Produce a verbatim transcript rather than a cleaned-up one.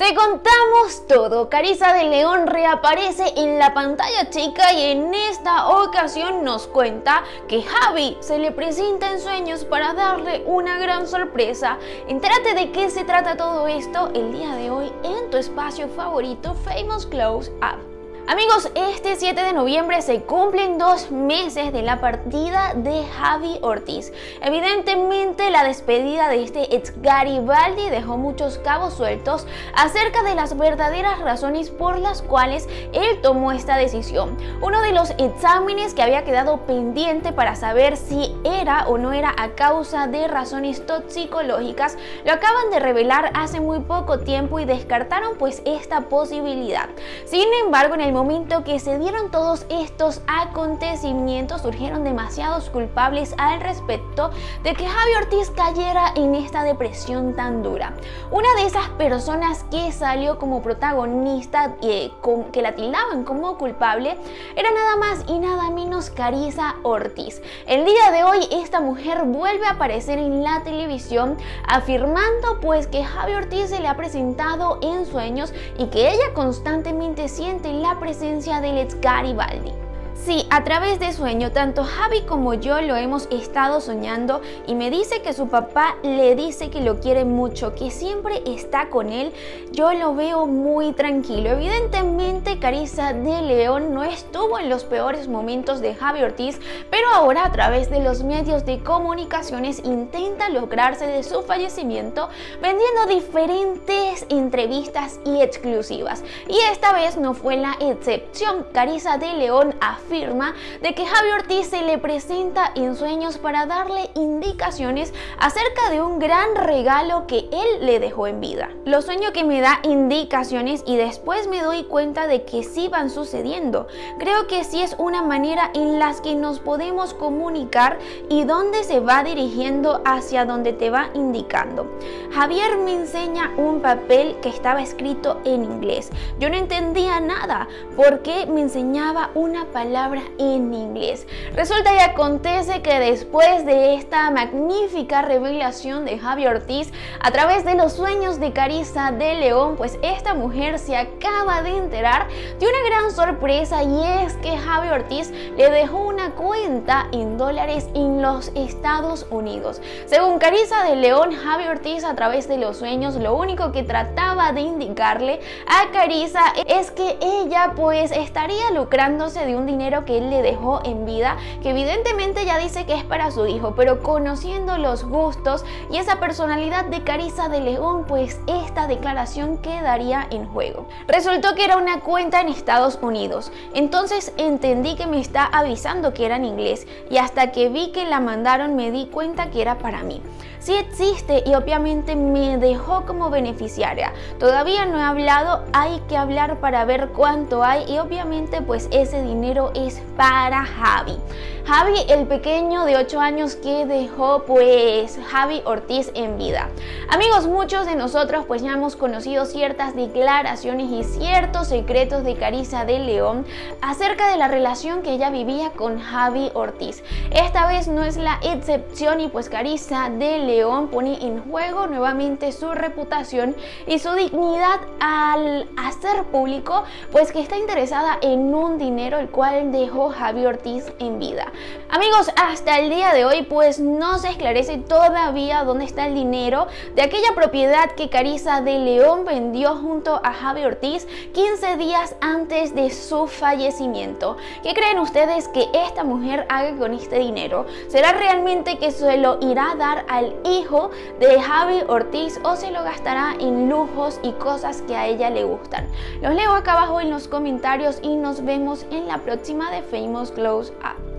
Te contamos todo. Carissa de León reaparece en la pantalla chica y en esta ocasión nos cuenta que Javi se le presenta en sueños para darle una gran sorpresa. Entérate de qué se trata todo esto el día de hoy en tu espacio favorito Famous Close Up. Amigos, este siete de noviembre se cumplen dos meses de la partida de Javi Ortiz. Evidentemente la despedida de este ex Garibaldi dejó muchos cabos sueltos acerca de las verdaderas razones por las cuales él tomó esta decisión. Uno de los exámenes que había quedado pendiente para saber si era o no era a causa de razones toxicológicas lo acaban de revelar hace muy poco tiempo y descartaron pues esta posibilidad. Sin embargo, en el momento que se dieron todos estos acontecimientos surgieron demasiados culpables al respecto de que Javi Ortiz cayera en esta depresión tan dura. Una de esas personas que salió como protagonista y eh, con, que la tildaban como culpable era nada más y nada menos Carissa Ortiz. El día de hoy esta mujer vuelve a aparecer en la televisión afirmando pues que Javi Ortiz se le ha presentado en sueños y que ella constantemente siente la presencia del ex Garibaldi. Sí, a través de sueño, tanto Javi como yo lo hemos estado soñando y me dice que su papá le dice que lo quiere mucho, que siempre está con él. Yo lo veo muy tranquilo. Evidentemente Carissa de León no estuvo en los peores momentos de Javi Ortiz, pero ahora a través de los medios de comunicaciones intenta lograrse de su fallecimiento vendiendo diferentes entrevistas y exclusivas. Y esta vez no fue la excepción. Carissa de León afirma afirma de que Javi Ortiz se le presenta en sueños para darle indicaciones acerca de un gran regalo que él le dejó en vida. Lo sueño que me da indicaciones y después me doy cuenta de que sí van sucediendo. Creo que sí es una manera en la que nos podemos comunicar y donde se va dirigiendo hacia donde te va indicando. Javier me enseña un papel que estaba escrito en inglés. Yo no entendía nada porque me enseñaba una palabra en inglés. Resulta y acontece que después de esta magnífica revelación de Javi Ortiz a través de los sueños de Carissa de León, pues esta mujer se acaba de enterar de una gran sorpresa y es que Javi Ortiz le dejó una cuenta en dólares en los Estados Unidos. Según Carissa de León, Javi Ortiz a través de los sueños lo único que trataba de indicarle a Carissa es que ella pues estaría lucrándose de un dinero que él le dejó en vida, que evidentemente ya dice que es para su hijo, pero conociendo los gustos y esa personalidad de Carissa de León, pues esta declaración quedaría en juego. Resultó que era una cuenta en Estados Unidos, entonces entendí que me está avisando que era en inglés y hasta que vi que la mandaron me di cuenta que era para mí. Sí existe y obviamente me dejó como beneficiaria. Todavía no he hablado, hay que hablar para ver cuánto hay y obviamente pues ese dinero es para Javi. Javi, el pequeño de ocho años que dejó pues Javi Ortiz en vida. Amigos, muchos de nosotros pues ya hemos conocido ciertas declaraciones y ciertos secretos de Carissa de León acerca de la relación que ella vivía con Javi Ortiz. Esta vez no es la excepción y pues Carissa de León León pone en juego nuevamente su reputación y su dignidad al hacer público pues que está interesada en un dinero el cual dejó Javi Ortiz en vida. Amigos, hasta el día de hoy pues no se esclarece todavía dónde está el dinero de aquella propiedad que Carissa de León vendió junto a Javi Ortiz quince días antes de su fallecimiento. ¿Qué creen ustedes que esta mujer haga con este dinero? ¿Será realmente que se lo irá a dar al hijo de Javi Ortiz o se lo gastará en lujos y cosas que a ella le gustan? Los leo acá abajo en los comentarios y nos vemos en la próxima de Famous Close Up.